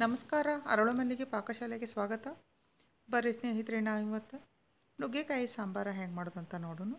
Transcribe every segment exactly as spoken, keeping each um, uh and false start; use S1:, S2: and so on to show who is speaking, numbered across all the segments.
S1: ನಮಸ್ಕಾರ. ಅರಳು ಮಲ್ಲಿಗೆ ಪಾಕಶಾಲೆಗೆ ಸ್ವಾಗತ. ಬರ್ರಿ ಸ್ನೇಹಿತರೆ, ನಾವು ಇವತ್ತು ನುಗ್ಗೆಕಾಯಿ ಸಾಂಬಾರ ಹೆಂಗೆ ಮಾಡೋದು ಅಂತ ನೋಡೋಣ.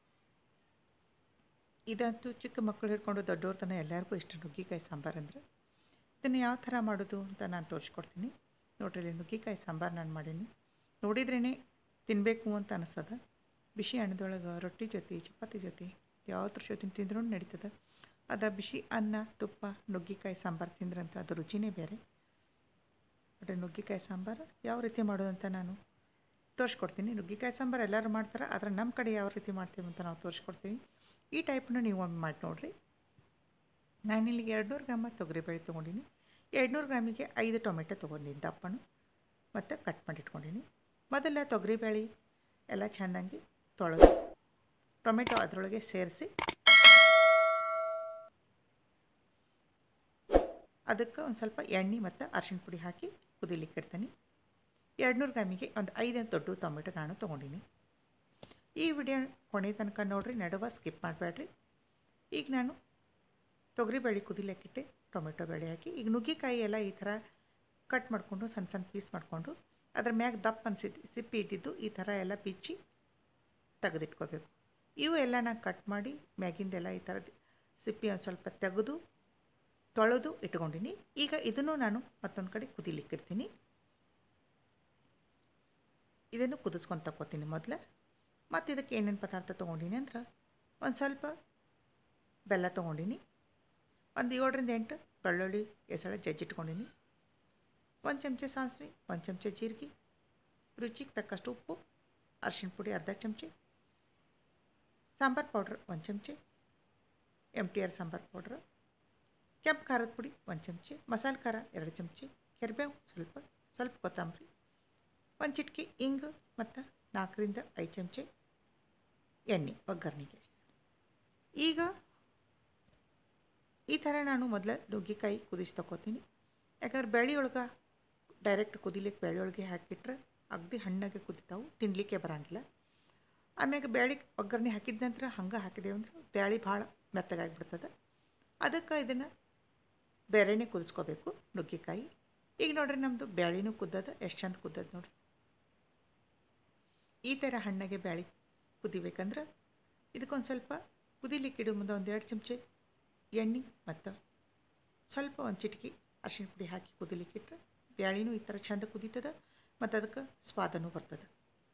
S1: ಇದಂತೂ ಚಿಕ್ಕ ಮಕ್ಕಳು ಹಿಡ್ಕೊಂಡು ದೊಡ್ಡವ್ರ ತನಕ ಎಲ್ಲರಿಗೂ ಇಷ್ಟ ನುಗ್ಗೆಕಾಯಿ ಸಾಂಬಾರು ಅಂದರೆ. ಇದನ್ನು ಯಾವ ಥರ ಮಾಡೋದು ಅಂತ ನಾನು ತೋರಿಸ್ಕೊಡ್ತೀನಿ. ನೋಡ್ರಿ, ಇಲ್ಲಿ ನುಗ್ಗೆಕಾಯಿ ಸಾಂಬಾರು ನಾನು ಮಾಡೀನಿ. ನೋಡಿದ್ರೇ ತಿನ್ನಬೇಕು ಅಂತ ಅನಿಸ್ತದ. ಬಿಸಿ ಅನ್ನದೊಳಗೆ ರೊಟ್ಟಿ ಜೊತೆ, ಚಪಾತಿ ಜೊತೆ, ಯಾವ್ದ್ರ ಜೊತೆ ತಿಂದ್ರೂ ನಡೀತದೆ. ಅದ ಬಿಸಿ ಅನ್ನ, ತುಪ್ಪ, ನುಗ್ಗೆಕಾಯಿ ಸಾಂಬಾರು ತಿಂದ್ರಂತ ಅದು ರುಚಿನೇ ಬೇರೆ. ನೋಡ್ರಿ, ನುಗ್ಗೆಕಾಯಿ ಸಾಂಬಾರು ಯಾವ ರೀತಿ ಮಾಡೋದಂತ ನಾನು ತೋರಿಸ್ಕೊಡ್ತೀನಿ. ನುಗ್ಗೆಕಾಯಿ ಸಾಂಬಾರು ಎಲ್ಲರೂ ಮಾಡ್ತಾರೆ, ಆದರೆ ನಮ್ಮ ಕಡೆ ಯಾವ ರೀತಿ ಮಾಡ್ತೀವಿ ಅಂತ ನಾವು ತೋರಿಸ್ಕೊಡ್ತೀವಿ. ಈ ಟೈಪ್ನ ನೀವು ಒಮ್ಮೆ ಮಾಡಿ ನೋಡಿರಿ. ನಾನಿಲ್ಲಿಗೆ ಎರಡುನೂರು ಗ್ರಾಮ ತೊಗರಿಬೇಳೆ ತೊಗೊಂಡಿನಿ. ಎರಡುನೂರು ಗ್ರಾಮಿಗೆ ಐದು ಟೊಮೆಟೊ ತೊಗೊಂಡಿನಿ ದಪ್ಪನು, ಮತ್ತು ಕಟ್ ಮಾಡಿ ಇಟ್ಕೊಂಡಿನಿ. ಮೊದಲ ತೊಗರಿಬೇಳೆ ಎಲ್ಲ ಚೆಂದಾಗಿ ತೊಳೆದು ಟೊಮೆಟೊ ಅದರೊಳಗೆ ಸೇರಿಸಿ ಅದಕ್ಕೆ ಒಂದು ಸ್ವಲ್ಪ ಎಣ್ಣೆ ಮತ್ತು ಅರಿಶಿಣ ಪುಡಿ ಹಾಕಿ ಕುದಿಲಿಕ್ಕೆ ಇಡ್ತೀನಿ. ಎರಡುನೂರು ಗ್ರಾಮಿಗೆ ಒಂದು ಐದು ದೊಡ್ಡ ಟೊಮೆಟೊ ನಾನು ತೊಗೊಂಡಿನಿ. ಈ ವಿಡಿಯೋ ಕೊನೆ ತನಕ ನೋಡಿರಿ, ನಡುವ ಸ್ಕಿಪ್ ಮಾಡಬೇಡ್ರಿ. ಈಗ ನಾನು ತೊಗರಿಬೇಳೆ ಕುದಿಲಿಕ್ಕಿಟ್ಟೆ, ಟೊಮೆಟೊ ಬೇಳೆ ಹಾಕಿ ಈಗ ನುಗ್ಗೆಕಾಯಿ ಎಲ್ಲ ಈ ಥರ ಕಟ್ ಮಾಡಿಕೊಂಡು ಸಣ್ಣ ಸಣ್ಣ ಪೀಸ್ ಮಾಡಿಕೊಂಡು ಅದ್ರ ಮ್ಯಾಗ ದಪ್ಪ ಅನಿಸಿದ್ದು ಸಿಪ್ಪಿ ಇದ್ದಿದ್ದು ಈ ಥರ ಎಲ್ಲ ಬಿಚ್ಚಿ ತೆಗೆದಿಟ್ಕೋಬೇಕು. ಇವು ಎಲ್ಲ ನಾನು ಕಟ್ ಮಾಡಿ ಮ್ಯಾಗಿಂದೆಲ್ಲ ಈ ಥರ ಸಿಪ್ಪಿ ಒಂದು ಸ್ವಲ್ಪ ತೆಗೆದು ತೊಳೆದು ಇಟ್ಕೊಂಡಿನಿ. ಈಗ ಇದನ್ನು ನಾನು ಮತ್ತೊಂದು ಕಡೆ ಕುದಿಲಿಕ್ಕಿಡ್ತೀನಿ. ಇದನ್ನು ಕುದಿಸ್ಕೊಂಡು ತಗೋತೀನಿ ಮೊದಲು. ಮತ್ತು ಇದಕ್ಕೆ ಏನೇನು ಪದಾರ್ಥ ತೊಗೊಂಡಿನಿ ಅಂದ್ರೆ, ಒಂದು ಸ್ವಲ್ಪ ಬೆಲ್ಲ ತೊಗೊಂಡಿನಿ, ಒಂದು ಏಳರಿಂದ ಎಂಟು ಬೆಳ್ಳುಳ್ಳಿ ಎಸಳು ಜಜ್ಜಿಟ್ಕೊಂಡಿನಿ, ಒಂದು ಚಮಚ ಸಾಸಿವೆ, ಒಂದು ಚಮಚ ಜೀರಿಗೆ, ರುಚಿಗೆ ತಕ್ಕಷ್ಟು ಉಪ್ಪು, ಅರಿಶಿಣ ಪುಡಿ ಅರ್ಧ ಚಮಚೆ, ಸಾಂಬಾರು ಪೌಡ್ರ್ ಒಂದು ಚಮಚೆ, M T R sambar powder, ಕೆಂಪು ಖಾರದ ಪುಡಿ ಒಂದು ಚಮಚೆ, ಮಸಾಲೆ ಖಾರ ಎರಡು ಚಮಚೆ, ಕೆರಿಬೇವು ಸ್ವಲ್ಪ, ಸ್ವಲ್ಪ ಕೊತ್ತಂಬರಿ, ಒಂದು ಚಿಟಿಕೆ ಇಂಗು ಮತ್ತು ನಾಲ್ಕರಿಂದ ಐದು ಚಮಚೆ ಎಣ್ಣೆ ಒಗ್ಗರಣೆಗೆ. ಈಗ ಈ ಥರ ನಾನು ಮೊದಲು ನುಗ್ಗೆಕಾಯಿ ಕುದಿಸಿ ತಗೋತೀನಿ. ಯಾಕಂದ್ರೆ ಬೇಳೆಯೊಳಗೆ ಡೈರೆಕ್ಟ್ ಕುದಿಲಿಕ್ಕೆ ಬೇಳೆಯೊಳಗೆ ಹಾಕಿಟ್ರೆ ಅಗದಿ ಹಣ್ಣಾಗೆ ಕುದಿತಾವು, ತಿನ್ನಲಿಕ್ಕೆ ಬರೋಂಗಿಲ್ಲ. ಆಮ್ಯಾಗ ಬೇಳೆ ಒಗ್ಗರಣೆ ಹಾಕಿದ ನಂತರ ಹಂಗೆ ಹಾಕಿದೆವು ಅಂದ್ರೆ ಬೇಳೆ ಭಾಳ ಮೆತ್ತಗಾಗಿಬಿಡ್ತದೆ. ಅದಕ್ಕೆ ಇದನ್ನು ಬೇರೆನೇ ಕುದಿಸ್ಕೋಬೇಕು ನುಗ್ಗೆಕಾಯಿ. ಈಗ ನೋಡ್ರಿ, ನಮ್ಮದು ಬೇಳೆನೂ ಕುದ್ದದ, ಎಷ್ಟು ಚಂದ ಕುದ್ದದ ನೋಡ್ರಿ. ಈ ಥರ ಹಣ್ಣಾಗೆ ಬೇಳೆ ಕುದಿಬೇಕಂದ್ರೆ ಇದಕ್ಕೊಂದು ಸ್ವಲ್ಪ ಕುದಿಲಿಕ್ಕೆ ಇಡೋ ಮುಂದೆ ಒಂದು ಎರಡು ಚಮಚೆ ಎಣ್ಣೆ ಮತ್ತು ಸ್ವಲ್ಪ ಒಂದು ಚಿಟಿಕೆ ಅರಿಶಿಣ ಪುಡಿ ಹಾಕಿ ಕುದಿಲಿಕ್ಕಿಟ್ರೆ ಬೇಳೆನೂ ಈ ಥರ ಚಂದ ಕುದೀತದೆ ಮತ್ತು ಅದಕ್ಕೆ ಸ್ವಾದನೂ ಬರ್ತದೆ.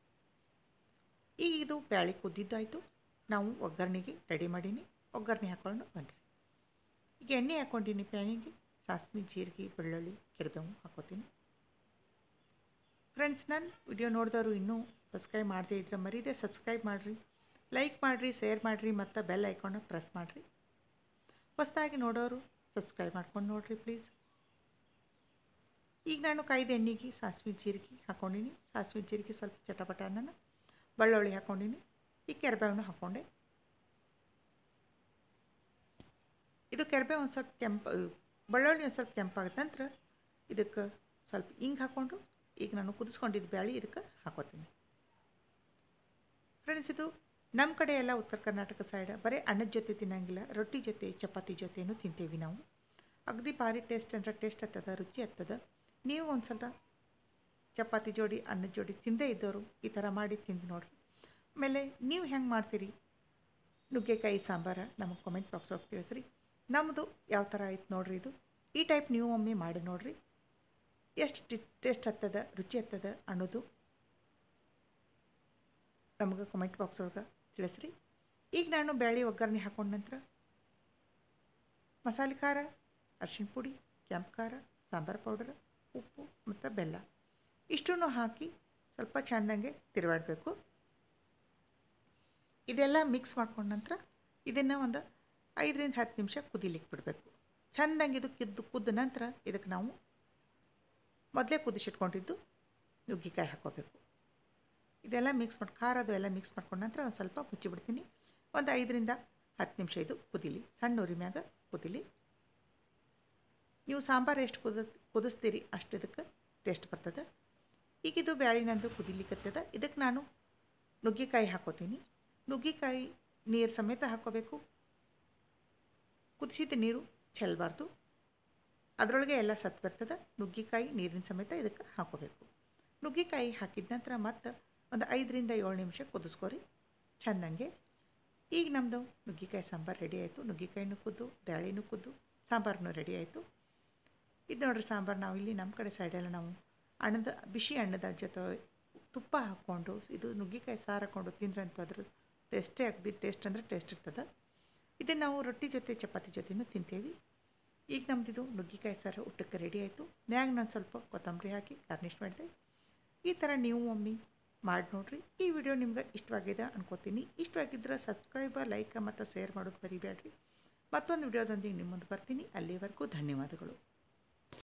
S1: ಈಗ ಇದು ಬೇಳೆ ಕುದ್ದಿದ್ದಾಯಿತು, ನಾವು ಒಗ್ಗರಣೆಗೆ ರೆಡಿ ಮಾಡೀನಿ. ಒಗ್ಗರಣೆ ಹಾಕೊಂಡು ಬನ್ನಿರಿ. ಈಗ ಎಣ್ಣೆ ಹಾಕ್ಕೊಂಡಿನಿ ಪ್ಯಾನಿಗೆ, ಸಾಸಿವೆ, ಜೀರಿಗೆ, ಬೆಳ್ಳುಳ್ಳಿ, ಕೆರಿಬೇವು ಹಾಕೋತೀನಿ. ಫ್ರೆಂಡ್ಸ್, ನಾನು ವಿಡಿಯೋ ನೋಡಿದವರು ಇನ್ನೂ ಸಬ್ಸ್ಕ್ರೈಬ್ ಮಾಡದೇ ಇದ್ರೆ ಮರೀದೆ ಸಬ್ಸ್ಕ್ರೈಬ್ ಮಾಡಿರಿ, ಲೈಕ್ ಮಾಡಿರಿ, ಶೇರ್ ಮಾಡಿರಿ ಮತ್ತು ಬೆಲ್ ಐಕಾನ ಪ್ರೆಸ್ ಮಾಡಿರಿ. ಹೊಸದಾಗಿ ನೋಡೋರು ಸಬ್ಸ್ಕ್ರೈಬ್ ಮಾಡ್ಕೊಂಡು ನೋಡಿರಿ ಪ್ಲೀಸ್. ಈಗ ನಾನು ಕಾಯ್ದ ಎಣ್ಣೆಗೆ ಸಾಸಿವೆ ಜೀರಿಗೆ ಹಾಕ್ಕೊಂಡಿನಿ. ಸಾಸಿವೆ ಜೀರಿಗೆ ಸ್ವಲ್ಪ ಚಟಪಟ ಅನ್ನನ, ಬೆಳ್ಳುಳ್ಳಿ ಹಾಕ್ಕೊಂಡಿನಿ, ಈ ಕೆರಿಬೇವನ್ನ ಹಾಕ್ಕೊಂಡೆ. ಇದು ಕೆರಿಬೇವು ಒಂದು ಸ್ವಲ್ಪ ಕೆಂಪು, ಬೆಳ್ಳುಳ್ಳಿ ಒಂದು ಸ್ವಲ್ಪ ಕೆಂಪಾಗುತ್ತೆ ನಂತರ ಇದಕ್ಕೆ ಸ್ವಲ್ಪ ಹಿಂಗೆ ಹಾಕ್ಕೊಂಡು ಈಗ ನಾನು ಕುದಿಸ್ಕೊಂಡಿದ್ದು ಬೇಳೆ ಇದಕ್ಕೆ ಹಾಕೋತೀನಿ. ಫ್ರೆಂಡ್ಸ್, ಇದು ನಮ್ಮ ಕಡೆ ಎಲ್ಲ ಉತ್ತರ ಕರ್ನಾಟಕ ಸೈಡ್ ಬರೀ ಅನ್ನದ ಜೊತೆ ತಿನ್ನಂಗಿಲ್ಲ, ರೊಟ್ಟಿ ಜೊತೆ ಚಪಾತಿ ಜೊತೆನೂ ತಿಂತೀವಿ ನಾವು. ಅಗದಿ ಭಾರಿ ಟೇಸ್ಟ್ ಅಂದರೆ ಟೇಸ್ಟ್ ಹತ್ತದ, ರುಚಿ ಹತ್ತದ. ನೀವು ಒಂದು ಸಲ ಚಪಾತಿ ಜೋಡಿ ಅನ್ನದ ಜೋಡಿ ತಿಂದೇ ಇದ್ದವರು ಈ ಥರ ಮಾಡಿ ತಿಂದು ನೋಡಿರಿ. ಆಮೇಲೆ ನೀವು ಹೆಂಗೆ ಮಾಡ್ತೀರಿ ನುಗ್ಗೆಕಾಯಿ ಸಾಂಬಾರ ನಮಗೆ ಕಾಮೆಂಟ್ ಬಾಕ್ಸ್ ಒಳಗೆ ತಿಳಿಸ್ರಿ. ನಮ್ಮದು ಯಾವ ಥರ ಆಯ್ತು ನೋಡಿರಿ. ಇದು ಈ ಟೈಪ್ ನೀವು ಒಮ್ಮೆ ಮಾಡಿ ನೋಡಿರಿ, ಎಷ್ಟು ಟೇಸ್ಟ್ ಹತ್ತದ, ರುಚಿ ಹತ್ತದ ಅನ್ನೋದು ನಮಗೆ ಕಾಮೆಂಟ್ ಬಾಕ್ಸ್ ಒಳಗೆ ತಿಳಿಸ್ರಿ. ಈಗ ನಾನು ಬೇಳೆ ಒಗ್ಗರಣೆ ಹಾಕೊಂಡ ನಂತರ ಮಸಾಲೆ ಖಾರ, ಅರಿಶಿಣ ಪುಡಿ, ಕೆಂಪು ಖಾರ, ಸಾಂಬಾರು ಪೌಡರ್, ಉಪ್ಪು ಮತ್ತು ಬೆಲ್ಲ ಇಷ್ಟನ್ನು ಹಾಕಿ ಸ್ವಲ್ಪ ಚೆಂದಂಗೆ ತಿರುವಾಡಬೇಕು. ಇದೆಲ್ಲ ಮಿಕ್ಸ್ ಮಾಡ್ಕೊಂಡ ನಂತರ ಇದನ್ನು ಒಂದು ಐದರಿಂದ ಹತ್ತು ನಿಮಿಷ ಕುದಿಲಿಕ್ಕೆ ಬಿಡಬೇಕು. ಚೆಂದಂಗೆ ಇದು ಕಿದ್ದು ಕುದ್ದ ನಂತರ ಇದಕ್ಕೆ ನಾವು ಮೊದಲೇ ಕುದಿಸಿಟ್ಕೊಂಡಿದ್ದು ನುಗ್ಗೆಕಾಯಿ ಹಾಕೋಬೇಕು. ಇದೆಲ್ಲ ಮಿಕ್ಸ್ ಮಾಡಿ ಖಾರದು ಎಲ್ಲ ಮಿಕ್ಸ್ ಮಾಡ್ಕೊಂಡ ನಂತರ ಒಂದು ಸ್ವಲ್ಪ ಮುಚ್ಚಿಬಿಡ್ತೀನಿ. ಒಂದು ಐದರಿಂದ ಹತ್ತು ನಿಮಿಷ ಇದು ಕುದಿಲಿ, ಸಣ್ಣ ಉರಿ ಮ್ಯಾಗ ಕುದಿಲಿ. ನೀವು ಸಾಂಬಾರು ಎಷ್ಟು ಕುದ ಕುದಿಸ್ತೀರಿ ಅಷ್ಟು ಇದಕ್ಕೆ ಟೇಸ್ಟ್ ಬರ್ತದೆ. ಈಗ ಇದು ಬ್ಯಾಳಿನಂದು ಕುದಿಲಿಕ್ಕತ್ತದ. ಇದಕ್ಕೆ ನಾನು ನುಗ್ಗೆಕಾಯಿ ಹಾಕೋತೀನಿ. ನುಗ್ಗೆಕಾಯಿ ನೀರು ಸಮೇತ ಹಾಕೋಬೇಕು, ಕುದಿಸಿದ ನೀರು ಚೆಲ್ಲಬಾರ್ದು. ಅದರೊಳಗೆ ಎಲ್ಲ ಸತ್ತು ಬರ್ತದೆ. ನುಗ್ಗಿಕಾಯಿ ನೀರಿನ ಸಮೇತ ಇದಕ್ಕೆ ಹಾಕೋಬೇಕು. ನುಗ್ಗಿಕಾಯಿ ಹಾಕಿದ ನಂತರ ಮತ್ತು ಒಂದು ಐದರಿಂದ ಏಳು ನಿಮಿಷ ಕುದಿಸ್ಕೊರಿ ಚೆಂದಂಗೆ. ಈಗ ನಮ್ಮದು ನುಗ್ಗಿಕಾಯಿ ಸಾಂಬಾರು ರೆಡಿ ಆಯಿತು. ನುಗ್ಗಿಕಾಯಿನೂ ಕುದ್ದು, ಬ್ಯಾಳೆನೂ ಕುದ್ದು, ಸಾಂಬಾರನ್ನು ರೆಡಿ ಆಯಿತು. ಇದು ನೋಡ್ರಿ ಸಾಂಬಾರು ನಾವು ಇಲ್ಲಿ ನಮ್ಮ ಕಡೆ ಸೈಡೆಲ್ಲ ನಾವು ಹಣ್ಣದ ಬಿಸಿ ಹಣ್ಣದ ಜೊತೆ ತುಪ್ಪ ಹಾಕ್ಕೊಂಡು ಇದು ನುಗ್ಗಿಕಾಯಿ ಸಾರು ಹಾಕ್ಕೊಂಡು ತಿಂದ್ರೆ ಅಂತ ಅದ್ರ ಟೇಸ್ಟೇ ಆಗದಿ ಟೇಸ್ಟ್ ಅಂದರೆ ಟೇಸ್ಟ್ ಇರ್ತದೆ. ಇದನ್ನು ನಾವು ರೊಟ್ಟಿ ಜೊತೆ ಚಪಾತಿ ಜೊತೆನೂ ತಿಂತೇವೆ. ಈಗ ನಮ್ಮದಿದು ನುಗ್ಗಿಕಾಯಿ ಸಾರು ಊಟಕ್ಕೆ ರೆಡಿ ಆಯಿತು. ಮ್ಯಾಗ ನಾನು ಸ್ವಲ್ಪ ಕೊತ್ತಂಬರಿ ಹಾಕಿ ಗಾರ್ನಿಷ್ ಮಾಡಿದೆ. ಈ ಥರ ನೀವು ಒಮ್ಮೆ ಮಾಡಿ ನೋಡ್ರಿ. ಈ ವಿಡಿಯೋ ನಿಮ್ಗೆ ಇಷ್ಟವಾಗಿದೆ ಅನ್ಕೋತೀನಿ. ಇಷ್ಟವಾಗಿದ್ದರೆ ಸಬ್ಸ್ಕ್ರೈಬ್, ಲೈಕ್ ಮತ್ತು ಶೇರ್ ಮಾಡೋದು ಬರಿಬೇಡ್ರಿ. ಮತ್ತೊಂದು ವಿಡಿಯೋದೊಂದಿಗೆ ನಿಮ್ಮ ಮುಂದೆ ಬರ್ತೀನಿ. ಅಲ್ಲಿವರೆಗೂ ಧನ್ಯವಾದಗಳು.